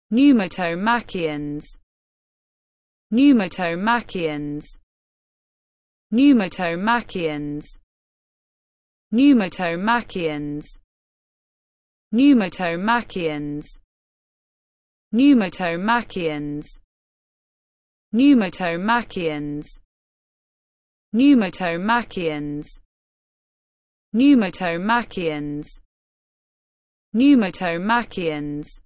Pneumatomachians. Pneumatomachians. Pneumatomachians. Pneumatomachians. Pneumatomachians. Pneumatomachians. Pneumatomachians. Pneumatomachians. Pneumatomachians. Pneumatomachians.